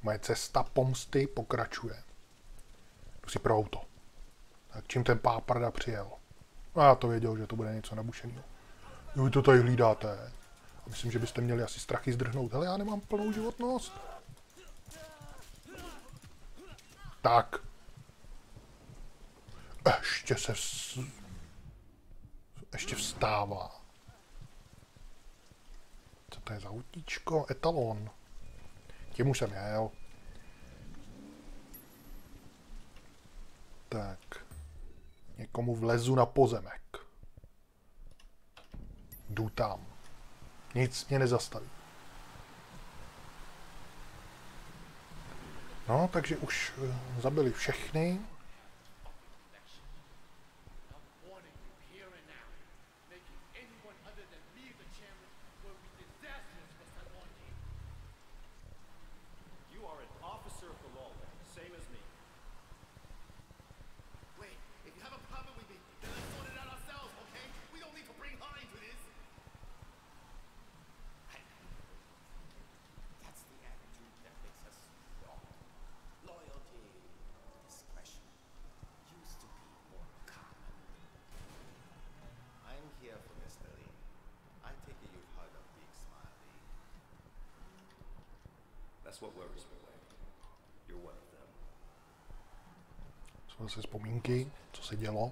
Moje cesta pomsty pokračuje. Jdu si pro auto. Tak čím ten páprda přijel? A já to věděl, že to bude něco nabušeného. Jo, vy to tady hlídáte. A myslím, že byste měli asi strachy zdrhnout. Hele, já nemám plnou životnost. Tak. Ještě vstává. Co to je za autíčko? Etalon. Tím už jsem jel. Tak. Někomu vlezu na pozemek. Jdu tam. Nic mě nezastaví. No, takže už zabili všechny. Jsou zase vzpomínky, co se dělo.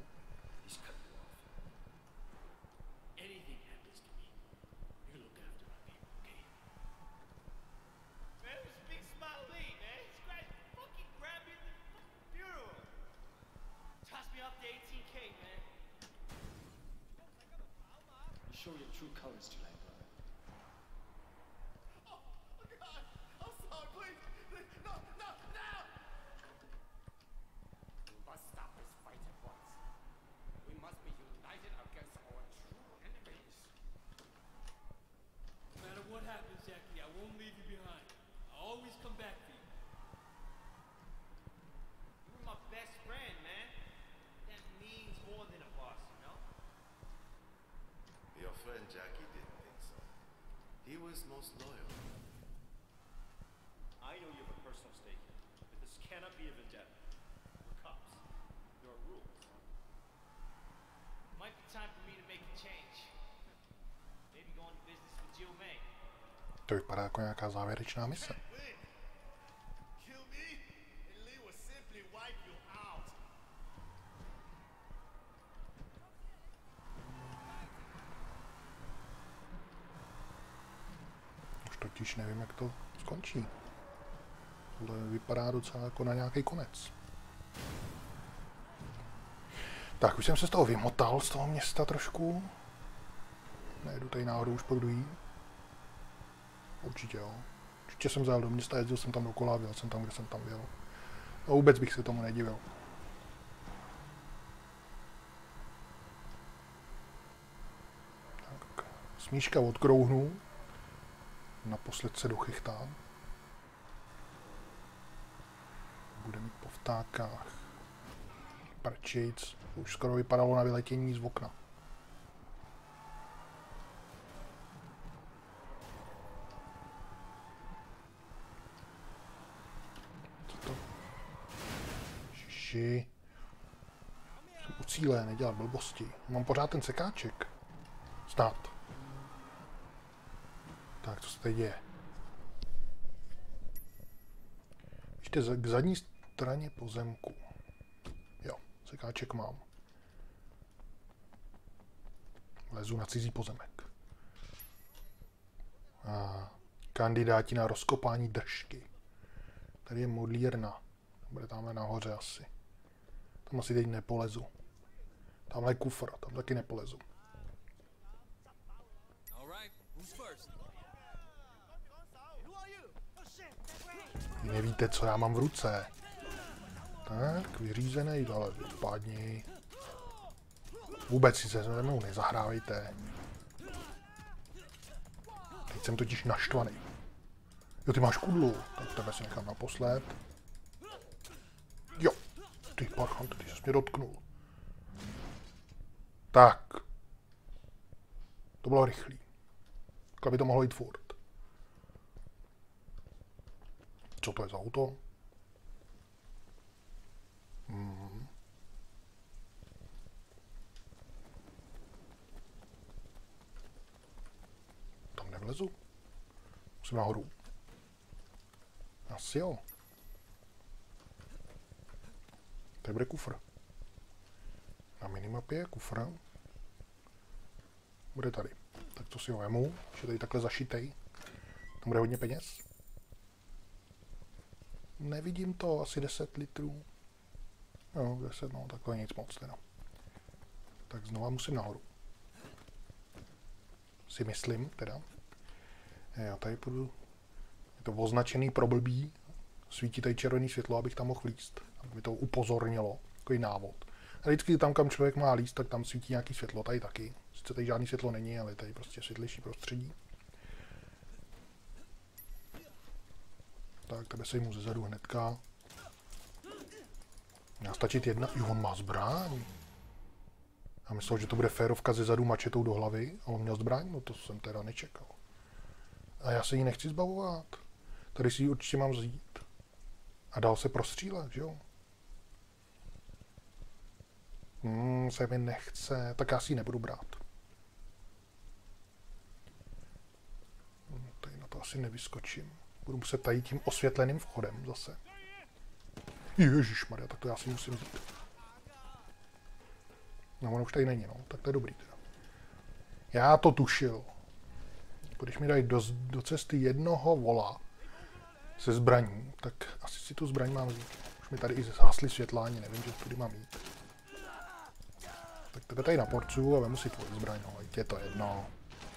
Jackie didn't think so. He was most loyal. I know you have a personal stake here, but this cannot be a vendetta. We're cops. There are rules. Might be time for me to make a change. Maybe go into business with Jill May. To vypadá jako nějaká závěrečná mise. Totiž nevím, jak to skončí. Tohle vypadá docela jako na nějaký konec. Tak, už jsem se z toho vymotal, z toho města trošku. Nejedu tady náhodou už po druhý. Určitě jo. Určitě jsem zajel do města, jezdil jsem tam dokola, byl jsem tam, kde jsem tam byl. A vůbec bych se tomu nedivil. Tak, smíška odkrouhnu. Naposled se dochychtám. Bude mít po vtákách. Prčic. Už skoro vypadalo na vyletění z okna. Co to? Šiši. Jsem u cíle, nedělat blbosti. Mám pořád ten sekáček. Snad. Tak, co se tady děje? Ještě k zadní straně pozemku. Jo, sekáček mám. Lezu na cizí pozemek. A kandidáti na rozkopání držky. Tady je modlírna. Bude tamhle nahoře asi. Tam asi teď nepolezu. Tamhle je kufr, tam taky nepolezu. Vy nevíte, co já mám v ruce. Tak, vyřízený, ale vypadni. Vůbec si se mnou nezahrávejte. Teď jsem totiž naštvaný. Jo, ty máš kudlu, tak tebe si nechám naposled. Jo, ty parchant, ty jsi mě dotknul. Tak. To bylo rychlý. Tak by to mohlo jít furt. Co to je za auto? Tam nevlezu. Musím nahoru. Asi jo. Tady bude kufr. Na minimapě je kufr. Bude tady. Tak to si ho vemu, že tady takhle zašitej. Tam bude hodně peněz. Nevidím to, asi 10 litrů. No, 10, no, takhle nic moc teda. Tak znova musím nahoru. Si myslím teda. Já tady půjdu. Je to označený pro blbý. Svítí tady červený světlo, abych tam mohl líst. Aby mi to upozornilo. Takový návod. A vždycky tam, kam člověk má líst, tak tam svítí nějaký světlo. Tady taky. Sice tady žádný světlo není, ale tady prostě světlejší prostředí. Tak, tebe se jmu zezadu hnedka. Měla stačit jedna. Jo, on má zbraň. Já myslel, že to bude férovka zezadu mačetou do hlavy. A on měl zbraň? No to jsem teda nečekal. A já se jí nechci zbavovat. Tady si ji určitě mám vzít. A dál se prostřílet, že jo? Se mi nechce. Tak já si ji nebudu brát. Tady na to asi nevyskočím. Budu muset tady tím osvětleným vchodem zase. Ježišmarja, tak to já si musím vzít. No, ono už tady není, no. Tak to je dobrý teda. Já to tušil. Když mi dají do cesty jednoho vola se zbraní, tak asi si tu zbraň mám vzít. Už mi tady i zhasly světla, ani nevím, že tudy mám jít. Tak tebe tady naporcuju a vemu si tvoji zbraň, no. Je to jedno.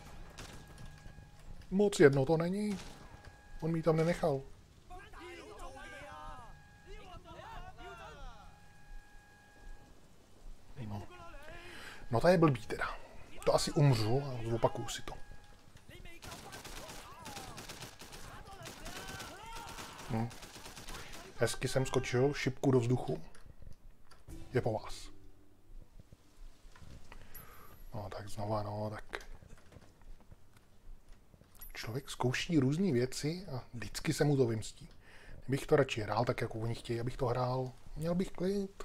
Moc jedno to není. On mi tam nenechal. No to je blbý teda. To asi umřu a zopakuju si to. Hezky jsem skočil šipku do vzduchu. Je po vás. No tak znova, no tak. Člověk zkouší různé věci a vždycky se mu to vymstí. Kdybych to radši hrál tak, jako oni chtějí, abych to hrál, měl bych klid.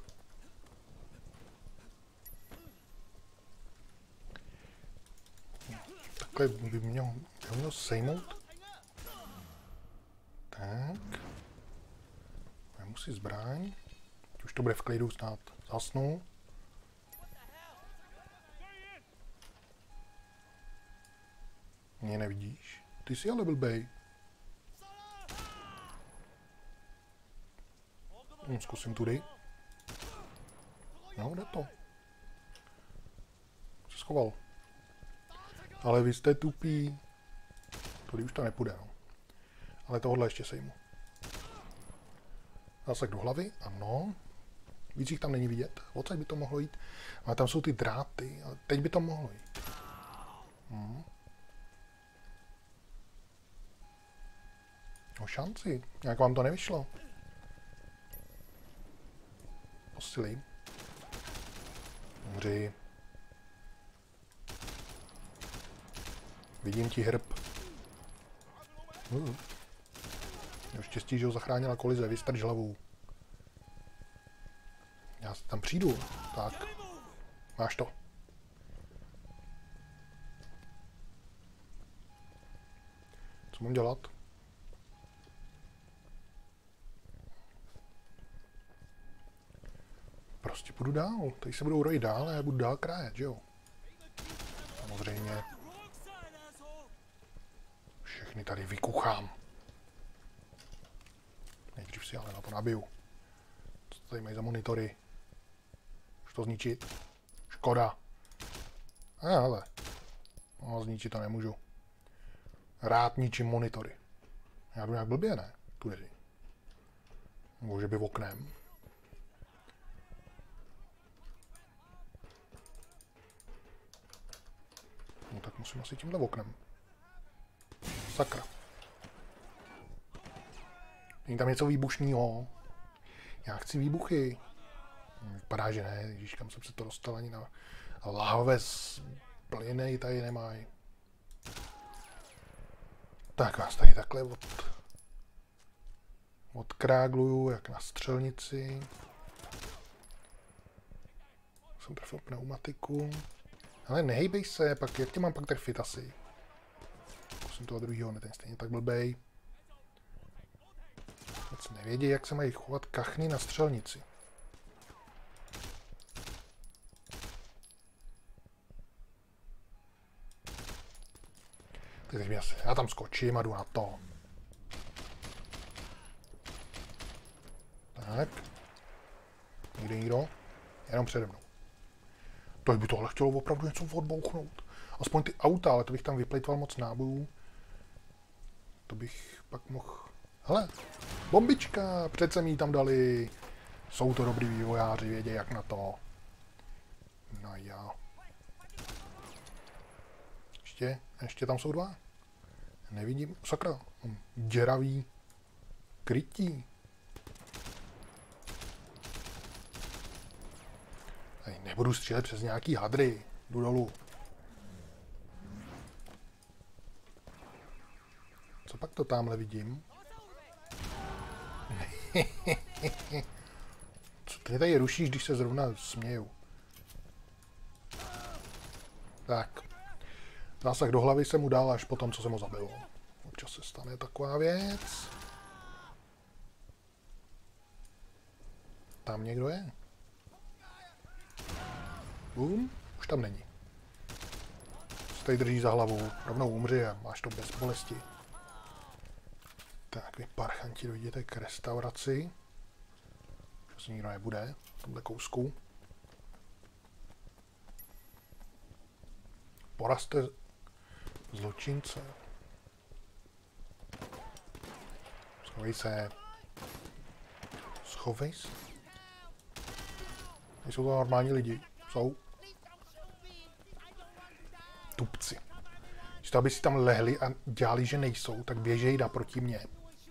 Takhle by měl sejmout. Tak. Vemu si zbraň. Už to bude v klidu snad. Zasnu. Mě nevidíš? Ty jsi ale blbej. Zkusím tudy. No, jde to. Se schoval. Ale vy jste tupí. Tudy už to nepůjde, no. Ale tohle ještě sejmu. Zásek do hlavy, ano. Víc jich tam není vidět. Odsaď by to mohlo jít. Ale tam jsou ty dráty. Ale teď by to mohlo jít. O šanci. Jak vám to nevyšlo? Posily. Umři. Vidím ti hrb. Měl štěstí, že ho zachránila kolize. Vystrč hlavu. Já tam přijdu. Tak. Máš to. Co mám dělat? Prostě půjdu dál. Tady se budou rojit dál a já budu dál krájet, že jo? Samozřejmě. Všechny tady vykuchám. Nejdřív si ale na to nabiju. Co tady mají za monitory? Už to zničit? Škoda. Ale. No, zničit to nemůžu. Rád ničím monitory. Já jdu nějak blbě, ne? Tudy. Může by oknem. No tak musím asi tímhle oknem. Sakra. Není tam něco výbušného. Já chci výbuchy. Vypadá, že ne. Ježíš, kam jsem se to dostal, ani na láhové plyny tady nemají. Tak vás tady takhle Odkrágluju, jak na střelnici. Jsem trefil pneumatiku. Ale nehejbej se, pak jak tě mám pak trefit asi? Musím toho druhýho, ne, ten stejně tak blbej. Moc nevědí, jak se mají chovat kachny na střelnici. Teď já tam skočím a jdu na to. Tak. Nikdo. Jenom přede mnou. To by tohle chtělo opravdu něco odbouchnout. Aspoň ty auta, ale to bych tam vyplejtval moc nábojů. To bych pak mohl... Hele, bombička, přece mi ji tam dali. Jsou to dobrý vývojáři, vědí jak na to. No jo. Ještě tam jsou dva. Nevidím, sakra, děravý krytí. Tady nebudu střílet přes nějaký hadry. Jdu dolů. Co pak to tamhle vidím? Co ty tady rušíš, když se zrovna směju? Tak. Zásah do hlavy jsem mu dal až po tom, co jsem ho zabil. Občas se stane taková věc. Tam někdo je? Bum, už tam není. Se tady drží za hlavu, rovnou umři a máš to bez bolesti. Tak, vy parchanti, dojděte k restauraci. Už se nikdo nebude v tomhle kousku. Porazte zločince. Schovej se. Schovej se. Nejsou to normální lidi. Jsou. Tupci. Když to, aby si tam lehli a dělali, že nejsou, tak běžejí naproti mě.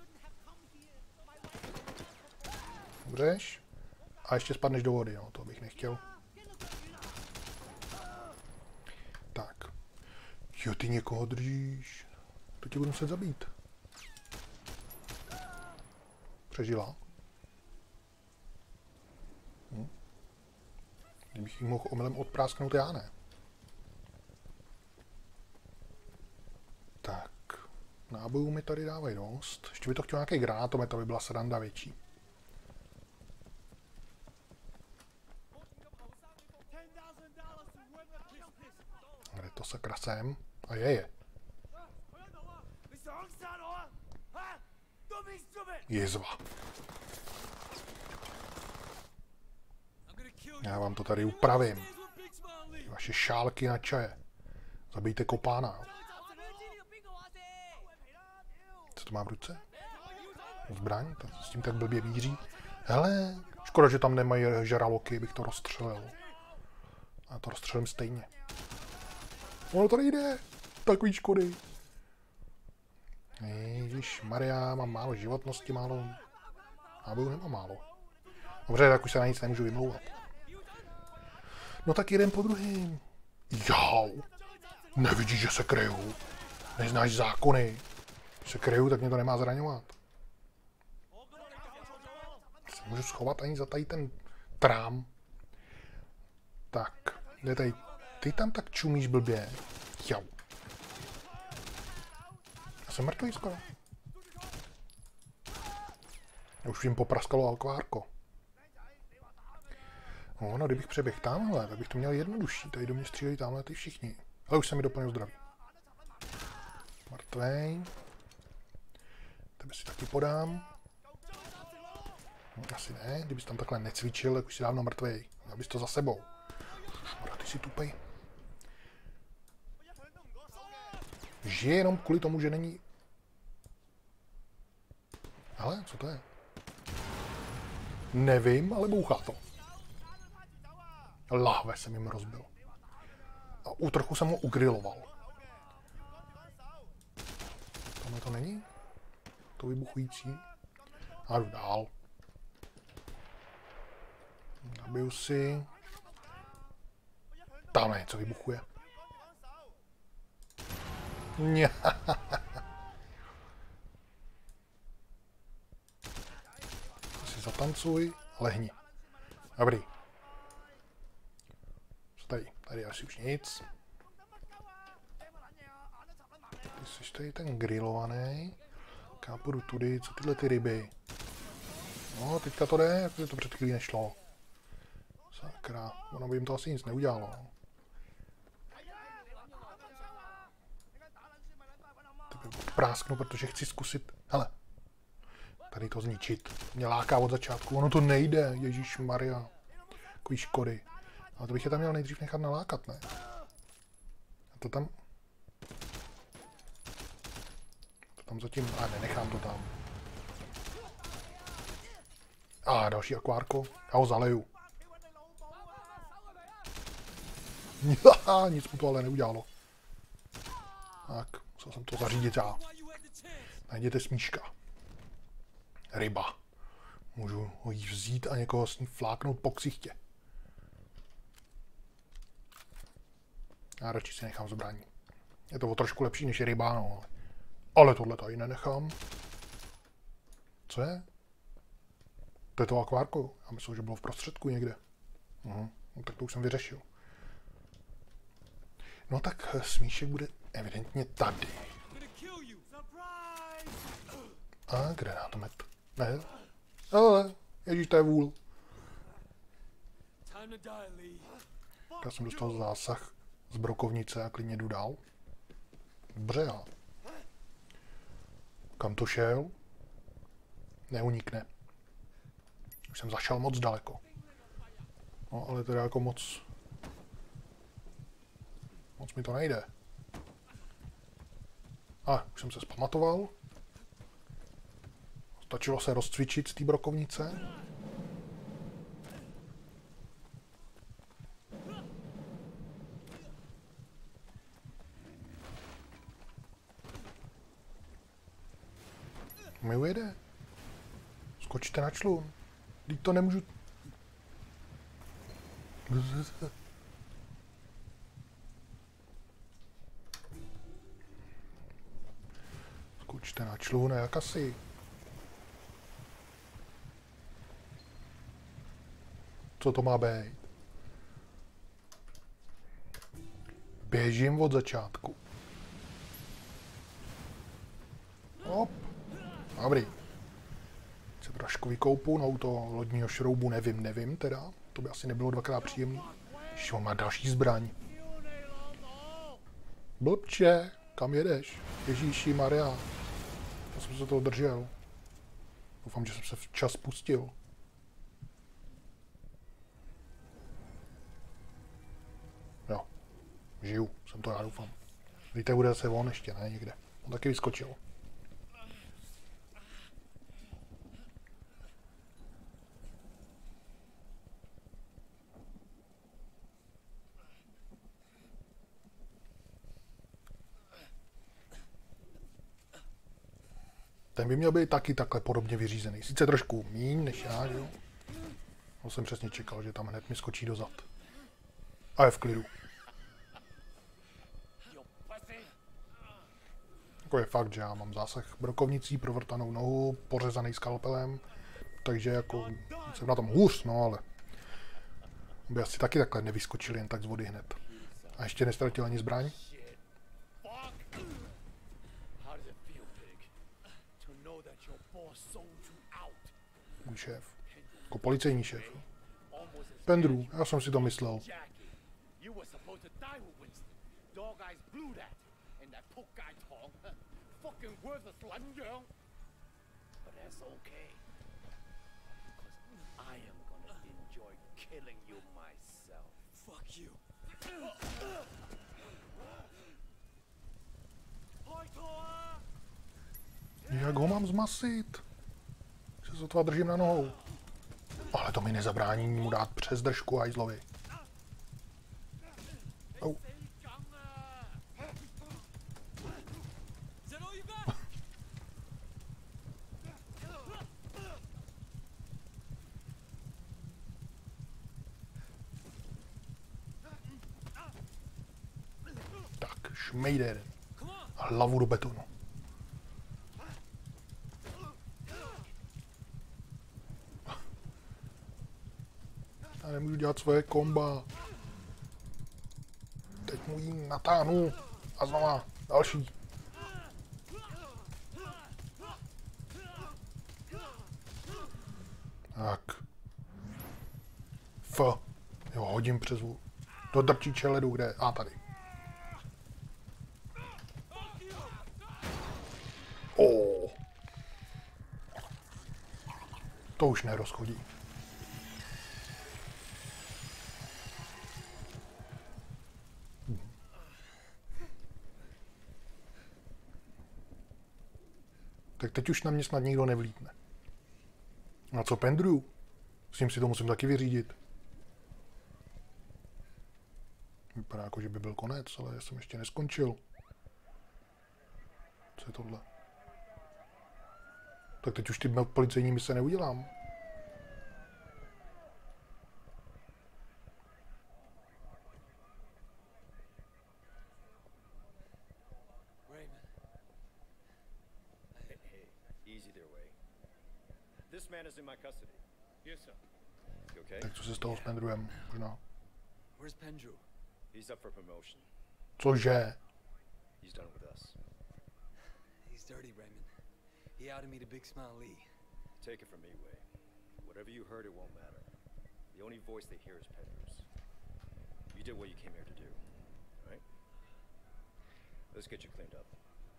Dobřeš? A ještě spadneš do vody, no, to bych nechtěl. Tak. Jo, ty někoho držíš. To tě budu muset zabít. Přežila. Kdybych jí mohl omylem odprásknout, já ne. Tak. Nábojů mi tady dávají dost. Ještě by to chtěl nějaký granátomet, aby byla sranda větší. Kde to sakra sem? A je. Jezva. Já vám to tady upravím. Vaše šálky na čaje. Zabijte kopána. Co to má v ruce? Zbraň? S tím tak blbě míří. Hele, škoda, že tam nemají žraloky, bych to rozstřelil. A to rozstřelím stejně. Ono to nejde. Takový škody. Ježíš Maria, mám málo životnosti, málo... Nábojů nemám málo. Dobře, tak už se na nic nemůžu vymlouvat. No tak jeden po druhým. Jau. Nevidíš, že se kryju. Neznáš zákony. Když se kryju, tak mě to nemá zraňovat. Se můžu schovat ani za tady ten trám. Tak, kde tady? Ty tam tak čumíš blbě. Jau. Já jsem mrtvý skoro. Já už jim popraskalo alkvárko. No, kdybych přeběhl tamhle, tak bych to měl jednodušší. Tady do mě střílejí tamhle ty všichni. Ale už se mi doplnil zdraví. Mrtvej. Tebe si taky podám. No, asi ne, kdybys tam takhle necvičil, tak už si dávno mrtvej. Měl bys to za sebou. Škoda, ty si tupej. Žije jenom kvůli tomu, že není... Ale, co to je? Nevím, ale bouchá to. Lahve jsem jim rozbil. A trochu jsem ho ugriloval. Tohle to není? To vybuchující. A jdu dál. Nabiju si. Tamhle něco vybuchuje. zatancuj, lehni. Dobrý. Co tady? Tady asi už nic. Ty jsi tady ten grilovaný. Já půjdu tudy, co tyhle ty ryby? No, teďka to jde, protože to před chvílí nešlo. Sakra, ono by jim to asi nic neudělalo. Tak prásknu, protože chci zkusit. Hele, tady to zničit. Mě láká od začátku, ono to nejde, Ježíš Maria. Takový škody. Ale to bych je tam měl nejdřív nechat nalákat, ne? A to tam zatím, a nenechám to tam. A další akvárko, já ho zaleju. Nic mu to ale neudělalo. Tak, musel jsem to zařídit já. Najděte smíška. Ryba. Můžu ho jí vzít a někoho s ní fláknout po ksichtě. Já radši si nechám zbraní. Je to o trošku lepší než ryba, no. Ale tohle tady nenechám. Co je? To je to akvárko. Já myslím, že bylo v prostředku někde. No, tak to už jsem vyřešil. No tak smíšek bude evidentně tady. A granátomet. Ne. Ale, ježíš, to je vůl. Já jsem dostal zásah z brokovnice a klidně jdu dál. Dobře, já. Kam to šel? Neunikne. Už jsem zašel moc daleko. No, ale teda jako moc mi to nejde. A, už jsem se zpamatoval. Stačilo se rozcvičit z té brokovnice. Mi ujede. Skočte na člun. Teď to nemůžu. Skočte na člun a jak asi. Co to má být? Běžím od začátku. Hop. Dobrý. Se trošku vykoupu, no u toho lodního šroubu nevím teda. To by asi nebylo dvakrát příjemný. Ještě on má další zbraň. Blbče, kam jedeš? Ježíši Maria. Já jsem se toho držel. Doufám, že jsem se včas pustil. Jo, žiju, jsem to já doufám. Víte, bude se on ještě, ne někde. On taky vyskočil. Ten by měl být taky takhle podobně vyřízený. Sice trošku míň než já, jo. No jsem přesně čekal, že tam hned mi skočí dozad. A je v klidu. Jako je fakt, že já mám zásah brokovnicí, provrtanou nohu, pořezaný skalpelem, takže jako jsem na tom hůř, no ale by asi taky takhle nevyskočil jen tak z vody hned. A ještě nestratil ani zbraň. Můj šéf. Jako policejní šéf. Pendru, já jsem si to myslel. Jak ho mám zmasit? Se sotva držím na nohou. Ale to mi nezabrání mu dát přes držku hajzlovi. Oh. Tak, šmejde jeden. Hlavu do betonu. Já nemůžu dělat svoje komba. Teď mu jí natáhnu. A znova další. Tak. Jo, hodím přes do drčiče ledu, kde? A tady. To už nerozchodí. Tak teď už na mě snad nikdo nevlítne. A co Pendrew? S ním si to musím taky vyřídit. Vypadá jako, že by byl konec, ale já jsem ještě neskončil. Co je tohle? Tak teď už ty policejní mise neudělám. Easy there, Way. This man is in my custody. Yes, sir. You okay? Tak co se stalo s Pendrewem? Možná. Where's Pendrew? He's up for promotion. Cože? He's done with us. He's dirty, Raymond. He outed me to Big Smile Lee. Take it from me, Way. Whatever you heard, it won't matter. The only voice they hear is Pendrew's. You did what you came here to do, right? Let's get you cleaned up.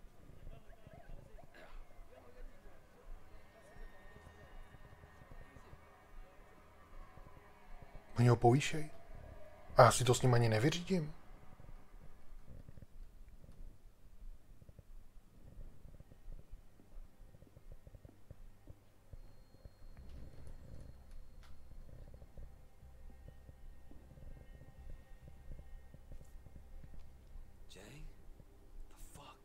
Oni ho povýšej. A já si to s ním ani nevyřídím. Jay? The fuck?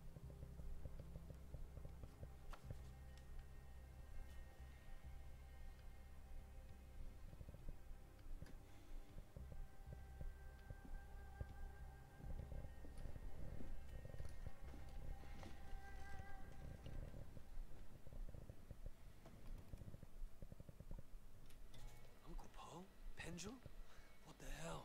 Uncle Poe? Pendrew? What the hell?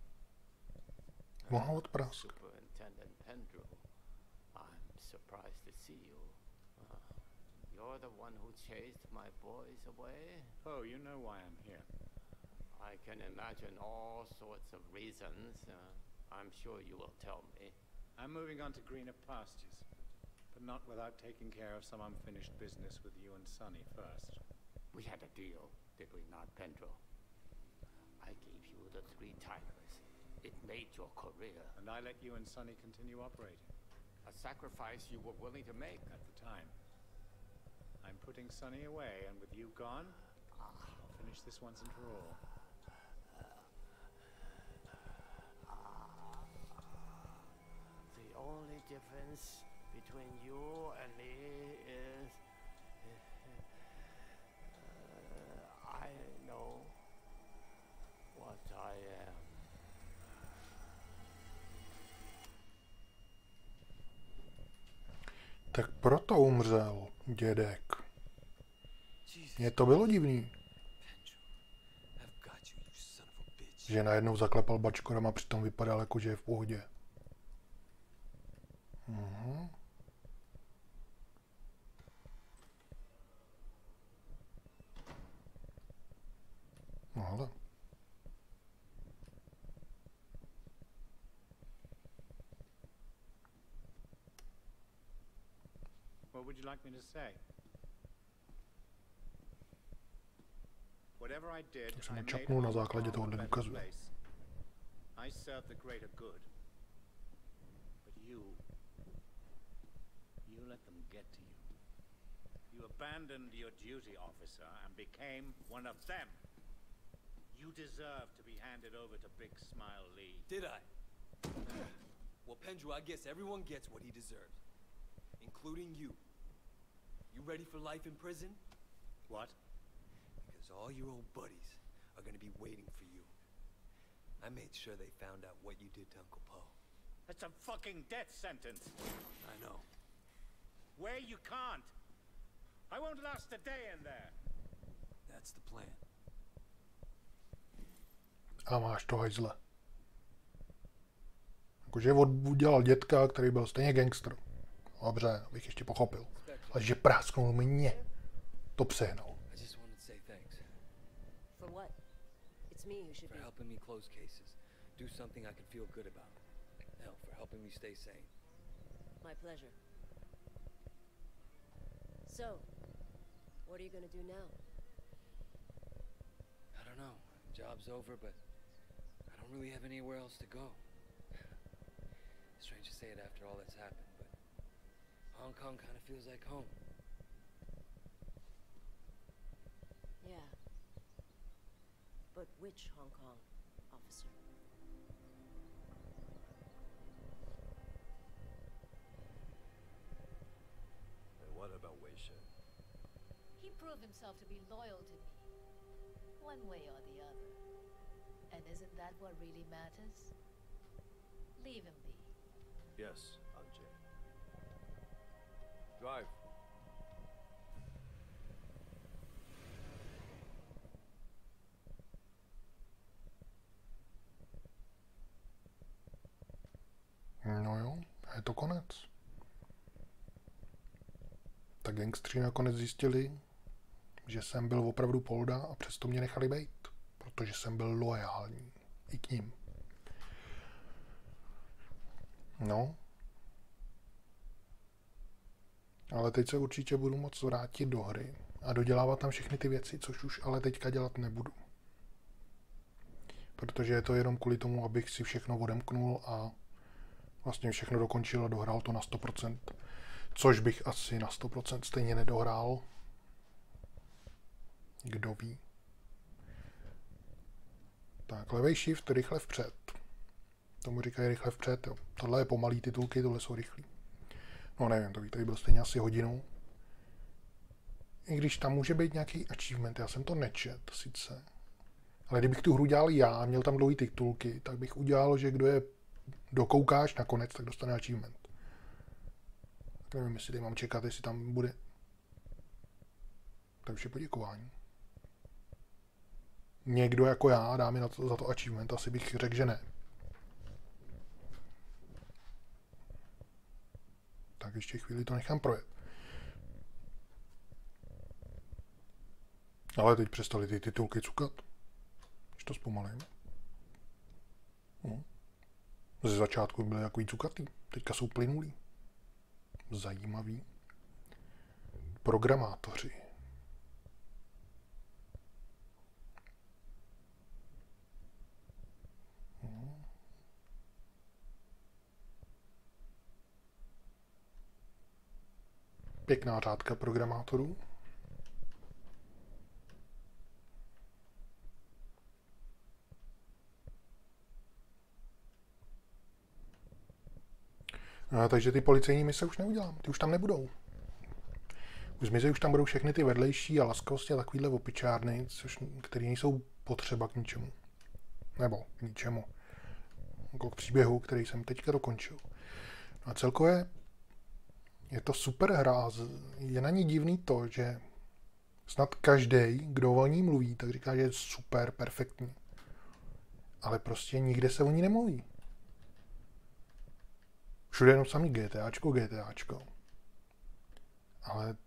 Mohla odprask. Superintendent Pendrew, I'm surprised to see you. You're the one who chased my boys away? Oh, you know why I'm here. I can imagine all sorts of reasons. I'm sure you will tell me. I'm moving on to greener pastures, but not without taking care of some unfinished business with you and Sonny first. We had a deal, did we not, Pendrew? I gave you the 3 Tigers. It made your career. And I let you and Sonny continue operating. A sacrifice you were willing to make. At the time. I'm putting Sonny away, and with you gone, I'll finish this once and for all. The only difference between you and me is I know what I am. Tak proto umřel dědek. Jesus. Mně to bylo divný, Pendrew. I've got you, you son of a bitch. že najednou zaklepal bačkorem a přitom vypadal jako, že je v pohodě. No ale. What would you like me to say? Whatever I did, Tak jsem I ho made čapnul na Hong základě Kong a tohohle better důkazu. place. I served the greater good. But you let them get to you. You abandoned your duty officer and became one of them. You deserve to be handed over to Big Smile Lee. Did I? Well, Pendrew, I guess everyone gets what he deserves. Including you. You ready for life in prison? What? Because all your old buddies are gonna be waiting for you. I made sure they found out what you did to Uncle Poe. That's a fucking death sentence. I know. Where you can't. I won't last a day in there. That's the plan. A máš to hajzle. Jakože udělal dětka, který byl stejně gangster. Dobře, abych ještě pochopil. Ale že prásknul mě, to přehnal. I just wanted to say thanks For what? It's me who should for be. helping me close cases. Do something I can feel good about. Hell, for helping me stay sane. My pleasure. So, what are you gonna do now? I don't know. Job's over, but I don't really have anywhere else to go. Strange to say it after all that's happened, but Hong Kong kind of feels like home. Yeah. But which Hong Kong, officer? And what about Wei Shen? He proved himself to be loyal to me, one way or the other. And isn't that what really matters? Leave him be. Yes, Anjay. Drive. No jo, je to konec. Tak gangstři nakonec zjistili, že jsem byl opravdu polda a přesto mě nechali bejt, protože jsem byl loajální i k ním. No. Ale teď se určitě budu moct vrátit do hry a dodělávat tam všechny ty věci, což už ale teďka dělat nebudu. Protože je to jenom kvůli tomu, abych si všechno odemknul a vlastně všechno dokončil a dohrál to na 100%. Což bych asi na 100% stejně nedohrál. Kdo ví. Tak, levej shift, rychle vpřed. Tomu říkají rychle vpřed, jo. Tohle je pomalý titulky, tohle jsou rychlý. No nevím, to tady byl stejně asi hodinu. I když tam může být nějaký achievement, já jsem to nečet sice. Ale kdybych tu hru dělal já, měl tam dlouhý titulky, tak bych udělal, že kdo je dokoukáš nakonec, tak dostane achievement. Tak nevím, jestli tady mám čekat, jestli tam bude. To už je poděkování. Někdo jako já dá mi za to achievement, asi bych řekl, že ne. Tak ještě chvíli to nechám projet. Ale teď přestali ty titulky cukat. Když to zpomalím. Ze začátku byly takový cukatý. Teďka jsou plynulý. Zajímavý. Programátoři. Pěkná řádka programátorů. No, takže ty policejní mise už neudělám. Ty už tam nebudou. Už zmizí, už tam budou všechny ty vedlejší a laskavosti a takovýhle opičárny, které nejsou potřeba k ničemu. Nebo k ničemu. Jako k příběhu, který jsem teďka dokončil. No a celkově je to super hra. Je na ní divný to, že snad každý, kdo o ní mluví, tak říká, že je super, perfektní. Ale nikde se o ní nemluví. Všude jenom samý GTAčko. Ale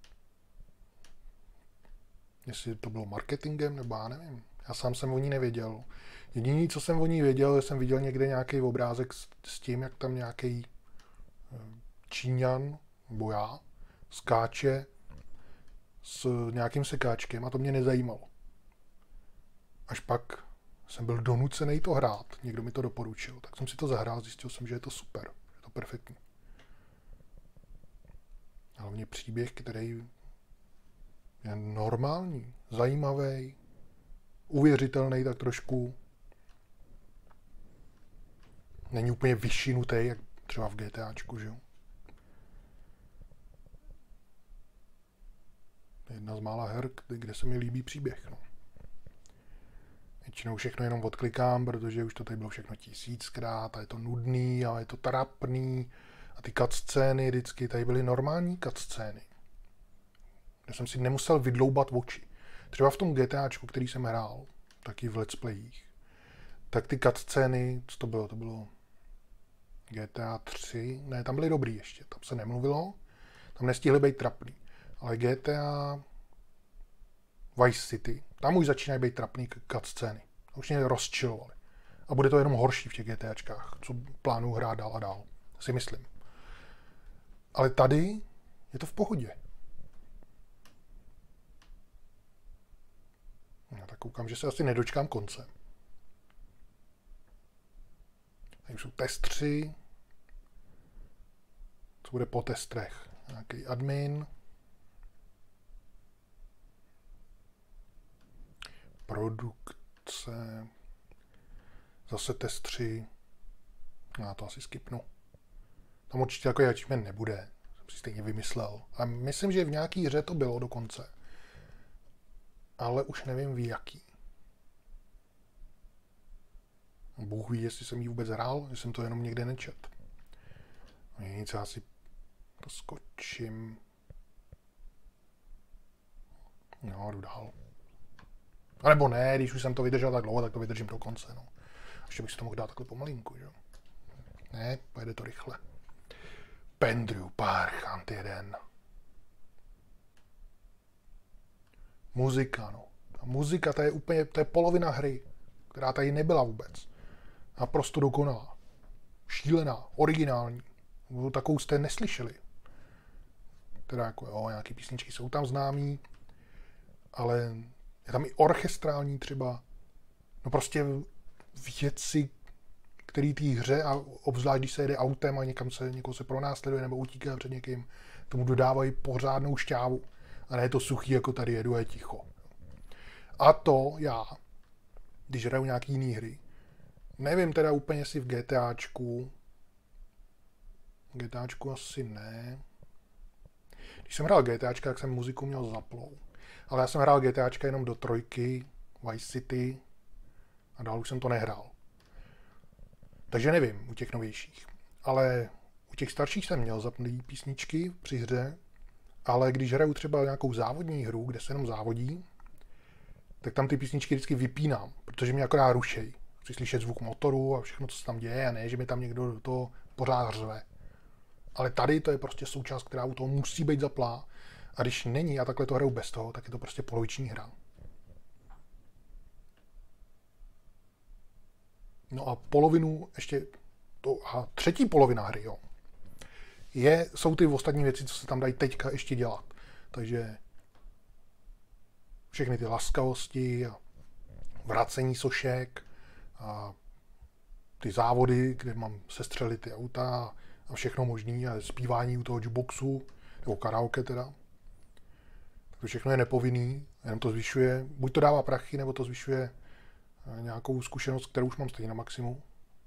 jestli to bylo marketingem, nebo já nevím. Já sám jsem o ní nevěděl. Jediné, co jsem o ní věděl, jsem viděl někde nějaký obrázek s tím, jak tam nějaký Číňan, nebo já, skáče s nějakým sekáčkem a to mě nezajímalo. Až pak jsem byl donucený to hrát. Někdo mi to doporučil. Tak jsem si to zahrál, zjistil jsem, že je to super. Je to perfektní. Hlavně příběh, který je normální, zajímavý, uvěřitelný tak trošku. Není úplně vyšinutý, jak třeba v GTAčku, že jo. Jedna z mála her, kde se mi líbí příběh, no. Většinou všechno jenom odklikám, protože už to tady bylo všechno 1000krát a je to nudný a je to trapný. A ty cutscény vždycky, tady byly normální cutscény. Kde jsem si nemusel vydloubat oči. Třeba v tom GTAčku, který jsem hrál, taky v let's playích, tak ty cutscény, co to bylo? To bylo GTA 3, ne, tam byly dobrý ještě, tam se nemluvilo, tam nestihly být trapný, ale GTA Vice City, tam už začínají být trapný cutscény, už mě rozčilovali. A bude to jenom horší v těch GTAčkách, co plánuju hrát dál a dál, si myslím. Ale tady je to v pohodě. Já tak koukám, že se asi nedočkám konce. Tady jsou testři. Co bude po testech? Nějaký admin. Produkce. Zase testři. Já to asi skipnu. Tam určitě jako achievement nebude. Jsem si stejně vymyslel. A myslím, že v nějaký hře to bylo dokonce. Ale už nevím v jaký. Bůh ví, jestli jsem ji vůbec hrál, jestli jsem to jenom někde nečet. Nic, já si to skočím. No, jdu dál. A nebo ne, když už jsem to vydržel tak dlouho, tak to vydržím do konce. No. Ještě bych si to mohl dát takhle pomalinku, že? Ne, pojede to rychle. Pendrew Parchant 1. Muzika, no. Ta muzika, to je úplně, to je polovina hry, která tady nebyla vůbec. Naprosto dokonalá. Šílená, originální. Takovou jste neslyšeli. Teda jako, jo, nějaký písničky jsou tam známý, ale je tam i orchestrální třeba. No prostě věci, který té hře, a obzvlášť když se jede autem a někoho se pronásleduje nebo utíká před někým, tomu dodávají pořádnou šťávu. A ne je to suchý, jako tady jedu, je ticho. A to já, když hraju nějaký jiný hry, nevím teda úplně, jestli v GTAčku asi ne. Když jsem hrál GTAčka, tak jsem muziku měl zaplou. Ale já jsem hrál GTAčka jenom do 3, Vice City a dál už jsem to nehrál. Takže nevím u těch novějších. Ale u těch starších jsem měl zapnutý písničky při hře, ale když hraju třeba nějakou závodní hru, kde se jenom závodí, tak tam ty písničky vždycky vypínám, protože mě akorát rušej. Chci slyšet zvuk motoru a všechno, co se tam děje, a ne, že mi tam někdo do toho pořád řve. Ale tady to je prostě součást, která u toho musí být zaplá. A když není, a takhle to hraju bez toho, tak je to prostě poloviční hra. No a polovinu ještě, a třetí polovina hry, jo, jsou ty ostatní věci, co se tam dají teďka ještě dělat. Takže všechny ty laskavosti a vracení sošek a ty závody, kde mám sestřelit ty auta a všechno možný a zpívání u toho jukeboxu, nebo karaoke teda. Tak to všechno je nepovinný, jenom to zvyšuje, buď to dává prachy, nebo to zvyšuje nějakou zkušenost, kterou už mám stejně na maximu.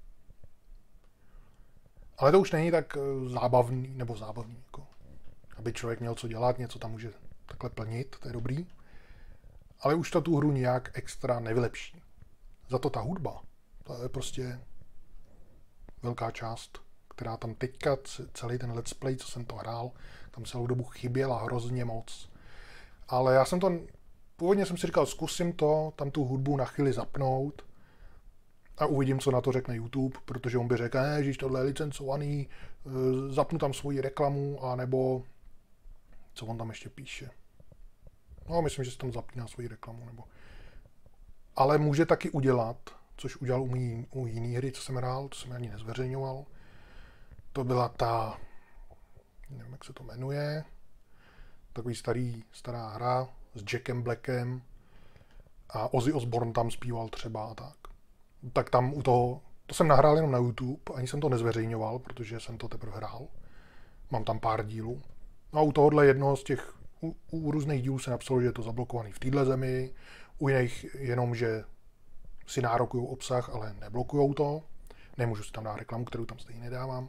Ale to už není tak zábavný, jako, aby člověk měl co dělat, něco tam může takhle plnit, to je dobrý. Ale už to tu hru nějak extra nevylepší. Za to ta hudba, to je prostě velká část, která tam teďka, celý ten let's play, co jsem to hrál, tam celou dobu chyběla hrozně moc. Ale já jsem to, původně jsem si říkal, zkusím to, tam tu hudbu na chvíli zapnout a uvidím, co na to řekne YouTube, protože on by řekl, že tohle je licencovaný, zapnu tam svoji reklamu, anebo co on tam ještě píše. No, myslím, že se tam zapíná svoji reklamu, nebo... Ale může taky udělat, což udělal u jiný hry, co jsem hrál, to jsem ani nezveřejňoval. To byla ta, nevím, jak se to jmenuje, takový stará hra s Jackem Blackem a Ozzy Osbourne tam zpíval třeba a tak. Tak tam u toho, to jsem nahrál jenom na YouTube, ani jsem to nezveřejňoval, protože jsem to teprve hrál. Mám tam pár dílů. No a u tohohle jednoho z těch, u různých dílů se napsalo, že je to zablokovaný v téhle zemi, u jiných jenom, že si nárokujou obsah, ale neblokujou to. Nemůžu si tam dát reklamu, kterou tam stejně nedávám.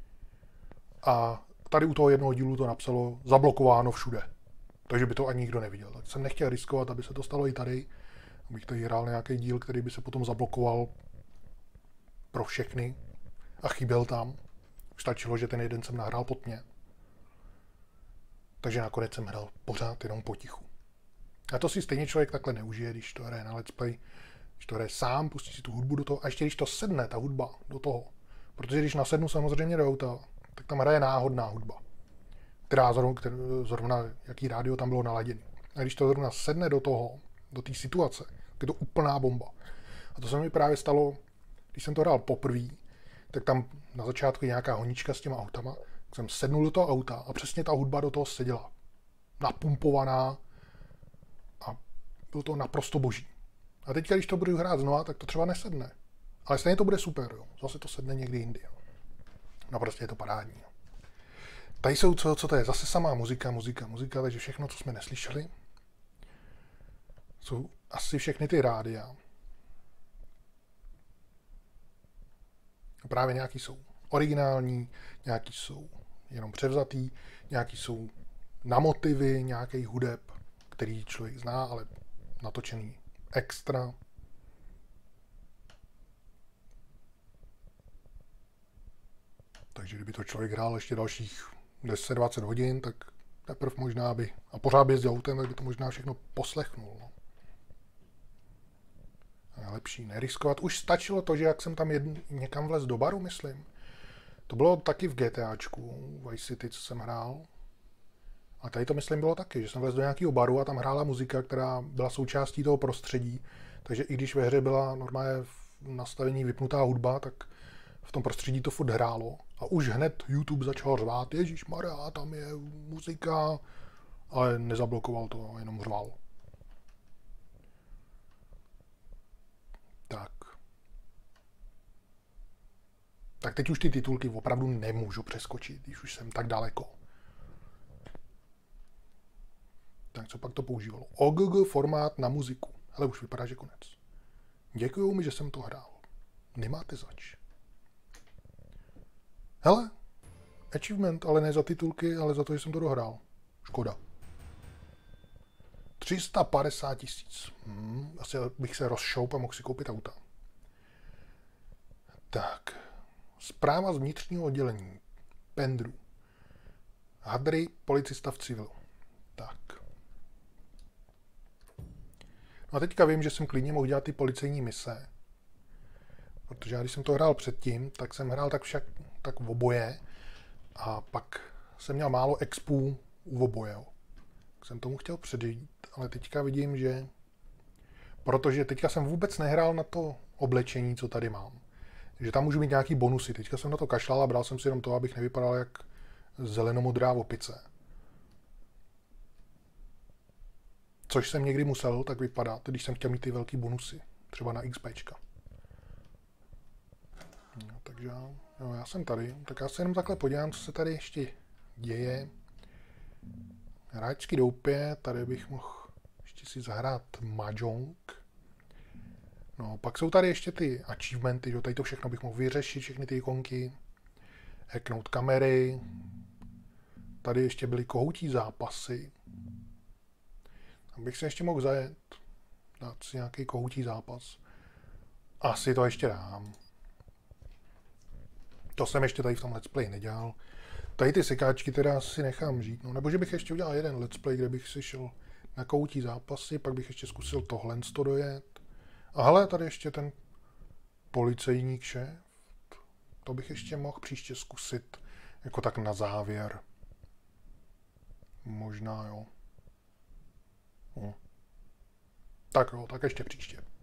A tady u toho jednoho dílu to napsalo zablokováno všude. Takže by to ani nikdo neviděl. Tak jsem nechtěl riskovat, aby se to stalo i tady. Abych tady hrál nějaký díl, který by se potom zablokoval pro všechny. A chyběl tam. Už stačilo, že ten jeden jsem nahrál pod mě. Takže nakonec jsem hrál pořád jenom potichu. A to si stejně člověk takhle neužije, když to hraje na let's play. Když to hraje sám, pustí si tu hudbu do toho a ještě když to sedne, ta hudba do toho. Protože když nasednu samozřejmě do auta, tak tam hraje náhodná hudba. Která zrovna jaký rádio tam bylo naladěný. A když to zrovna sedne do toho, do té situace, tak je to úplná bomba. A to se mi právě stalo, když jsem to hrál poprvé, tak tam na začátku je nějaká honička s těma autama, tak jsem sednul do toho auta a přesně ta hudba do toho seděla. Napumpovaná a bylo to naprosto boží. A teď, když to budu hrát znova, tak to třeba nesedne. Ale stejně to bude super, jo. Zase to sedne někdy jindy. Jo. No prostě je to parádní. Jo. Tady jsou, co to je? Zase samá muzika, takže všechno, co jsme neslyšeli, jsou asi všechny ty rádia. Právě nějaký jsou originální, nějaký jsou jenom převzatý, nějaký jsou na motivy nějakých hudeb, který člověk zná, ale natočený extra. Takže kdyby to člověk hrál ještě dalších 10-20 hodin, tak teprve možná by, a pořád by jezdil autem, tak by to možná všechno poslechnul. No. Je lepší neriskovat. Už stačilo to, že jak jsem tam někam vlez do baru, myslím. To bylo taky v GTAčku, Vice City, co jsem hrál. A tady to, myslím, bylo taky, že jsem vlez do nějakého baru a tam hrála muzika, která byla součástí toho prostředí. Takže i když ve hře byla normálně v nastavení vypnutá hudba, tak v tom prostředí to furt hrálo. A už hned YouTube začal řvát, ježišmarja, tam je muzika, ale nezablokoval to, jenom řval. Tak teď už ty titulky opravdu nemůžu přeskočit, když už jsem tak daleko. Tak co pak to používalo? OGG formát na muziku. Ale už vypadá, že konec. Děkuju mi, že jsem to hrál. Nemáte zač. Hele, achievement, ale ne za titulky, ale za to, že jsem to dohrál. Škoda. 350 000. Asi bych se rozšoup a mohl si koupit auta. Tak. Zpráva z vnitřního oddělení. Pendru. Hadry, policista v civilu. Tak. No a teďka vím, že jsem klidně mohl dělat ty policejní mise. Protože já, když jsem to hrál předtím, tak jsem hrál tak v oboje. A pak jsem měl málo expů u oboje. Tak jsem tomu chtěl předejít, ale teďka vidím, že... Protože teďka jsem vůbec nehrál na to oblečení, co tady mám. Takže tam můžu mít nějaký bonusy. Teďka jsem na to kašlal a bral jsem si jenom to, abych nevypadal jak zelenomodrá opice. Což jsem někdy musel tak vypadat, když jsem chtěl mít ty velký bonusy. Třeba na XPčka. No, takže jo, já jsem tady. Tak já se jenom takhle podívám, co se tady ještě děje. Hráčský doupě, tady bych mohl ještě si zahrát mahjong. No, pak jsou tady ještě ty achievementy, že tady to všechno bych mohl vyřešit, všechny ty ikonky. Hacknout kamery. Tady ještě byly kohoutí zápasy. Tam bych se ještě mohl zajet. Dát si nějaký kohoutí zápas. Asi to ještě dám. To jsem ještě tady v tom let's play nedělal. Tady ty sekáčky teda si nechám žít. No, nebo že bych ještě udělal jeden let's play, kde bych si šel na kohoutí zápasy, pak bych ještě zkusil tohle dojet. A hele, tady ještě ten policejní kšeft. To bych ještě mohl příště zkusit jako tak na závěr. Možná jo. Tak jo, tak ještě příště.